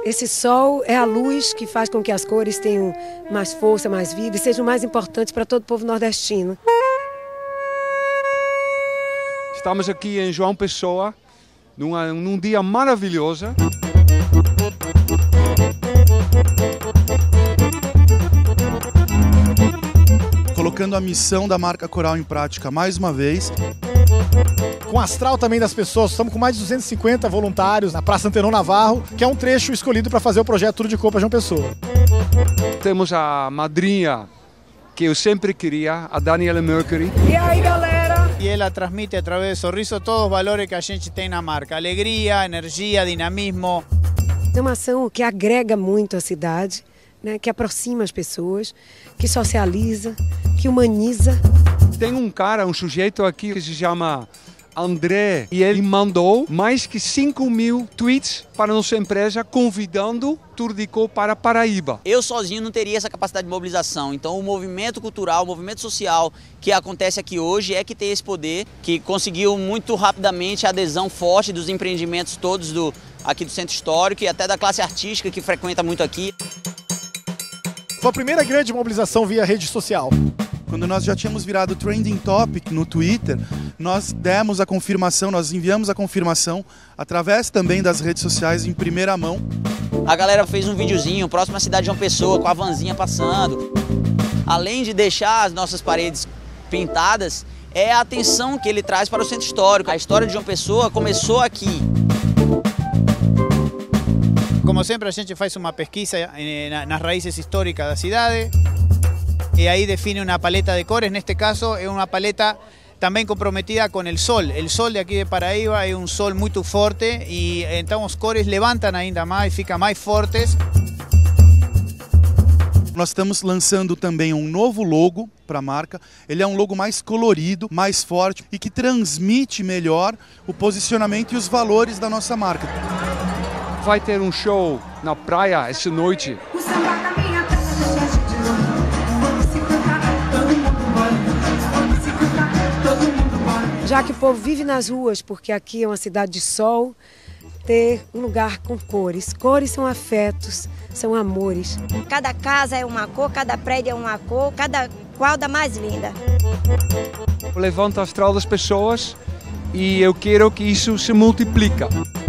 Esse sol é a luz que faz com que as cores tenham mais força, mais vida e sejam mais importantes para todo o povo nordestino. Estamos aqui em João Pessoa, num dia maravilhoso. Colocando a missão da marca Coral em prática mais uma vez. Com o astral também das pessoas, estamos com mais de 250 voluntários na Praça Antenor Navarro, que é um trecho escolhido para fazer o projeto Tudo de Cor para João Pessoa. Temos a madrinha que eu sempre queria, a Daniela Mercury. E aí, galera? E ela transmite através do sorriso todos os valores que a gente tem na marca: alegria, energia, dinamismo. É uma ação que agrega muito a cidade, né, que aproxima as pessoas, que socializa, que humaniza. Tem um sujeito aqui que se chama André, e ele mandou mais que 5.000 tweets para a nossa empresa convidando Tudo de Cor para Paraíba. Eu sozinho não teria essa capacidade de mobilização, então o movimento cultural, o movimento social que acontece aqui hoje é que tem esse poder, que conseguiu muito rapidamente a adesão forte dos empreendimentos todos aqui do Centro Histórico e até da classe artística que frequenta muito aqui. Foi a primeira grande mobilização via rede social. Quando nós já tínhamos virado trending topic no Twitter, nós demos a confirmação, nós enviamos a confirmação através também das redes sociais em primeira mão. A galera fez um videozinho próximo à cidade de João Pessoa, com a vanzinha passando. Além de deixar as nossas paredes pintadas, é a atenção que ele traz para o Centro Histórico. A história de João Pessoa começou aqui. Como sempre, a gente faz uma pesquisa nas raízes históricas da cidade e aí define uma paleta de cores. Neste caso, é uma paleta também comprometida com o sol. O sol de aqui de Paraíba é um sol muito forte e então as cores levantam ainda mais, ficam mais fortes. Nós estamos lançando também um novo logo para a marca. Ele é um logo mais colorido, mais forte e que transmite melhor o posicionamento e os valores da nossa marca. Vai ter um show na praia essa noite. Já que o povo vive nas ruas, porque aqui é uma cidade de sol, ter um lugar com cores. Cores são afetos, são amores. Cada casa é uma cor, cada prédio é uma cor, cada qual da mais linda. Levanta o astral das pessoas e eu quero que isso se multiplique.